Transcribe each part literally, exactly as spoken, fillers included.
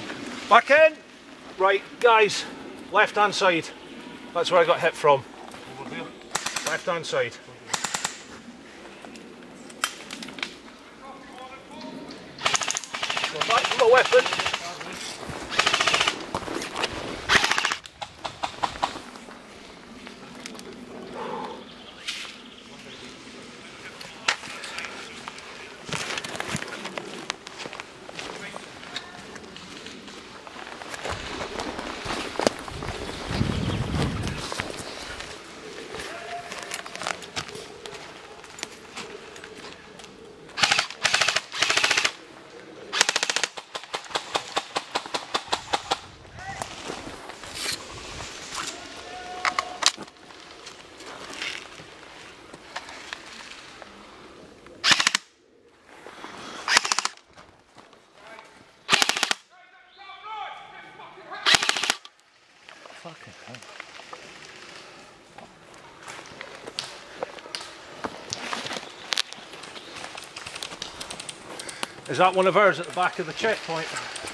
Back in. Right, guys, left hand side. That's where I got hit from. Over there. Left hand side. Go back to my weapon. Fucking hell. Is that one of ours at the back of the checkpoint?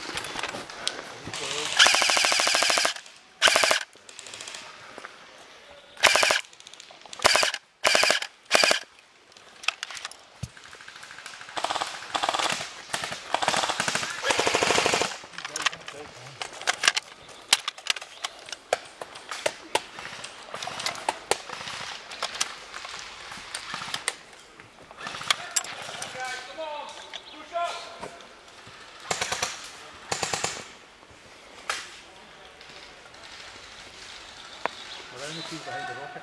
Around the trees behind the rocket.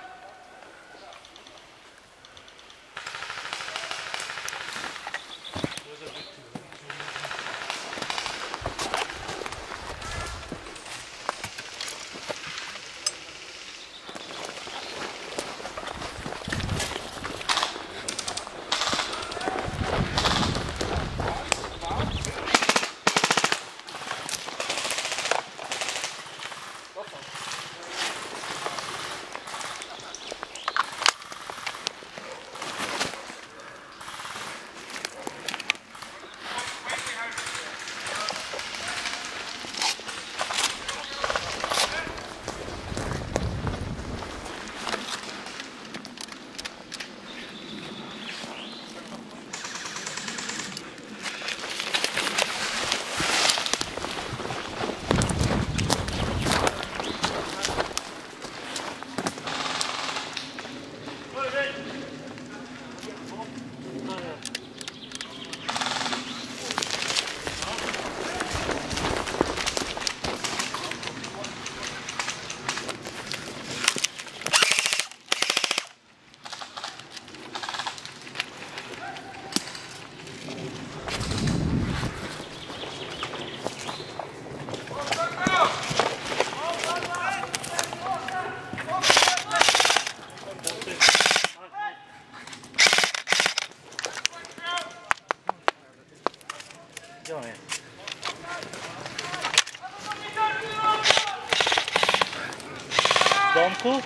Domku?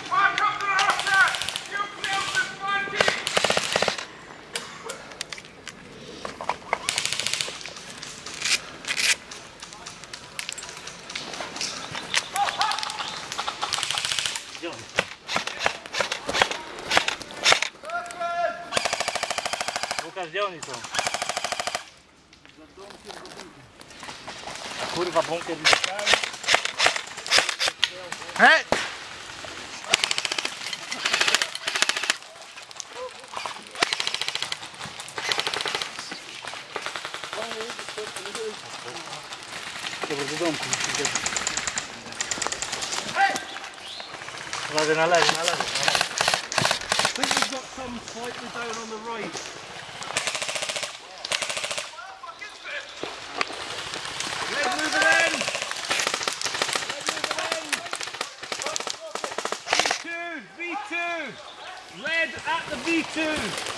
Łukasz, gdzie oni są? Kurwa, bunkier mi dostał. Hej! Dobra, do domku. Uwaga, na lewo, na lewo. I think we've got some slightly down on the right. Red moving in! Red moving in! V two! V two! Red at the V two!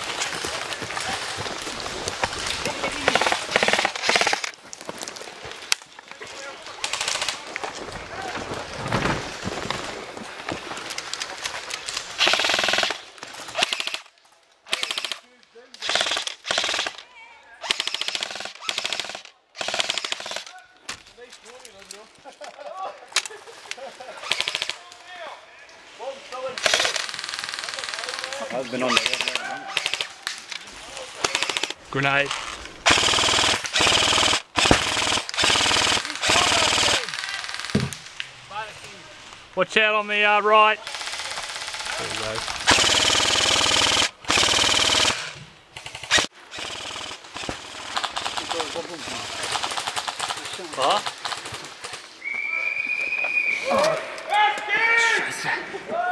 Nice I've been on there. Grenade. Watch out on the uh, right. There you go. Huh? Oh.